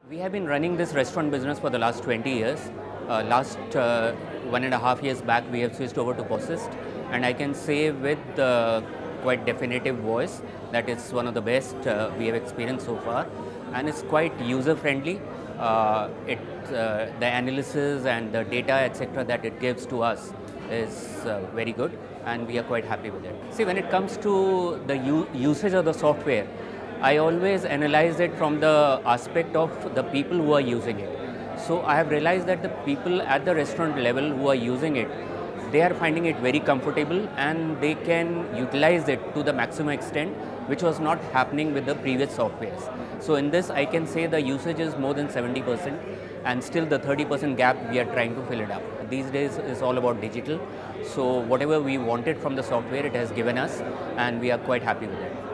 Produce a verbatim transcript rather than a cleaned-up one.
We have been running this restaurant business for the last twenty years. Uh, last uh, one and a half years back, we have switched over to Posist, and I can say with uh, quite definitive voice that it's one of the best uh, we have experienced so far, and it's quite user friendly. Uh, it uh, the analysis and the data et cetera that it gives to us is uh, very good, and we are quite happy with it. See, when it comes to the usage of the software, I always analyze it from the aspect of the people who are using it. So I have realized that the people at the restaurant level who are using it, they are finding it very comfortable and they can utilize it to the maximum extent, which was not happening with the previous softwares. So in this, I can say the usage is more than seventy percent, and still the thirty percent gap we are trying to fill it up. These days is all about digital. So whatever we wanted from the software, it has given us, and we are quite happy with it.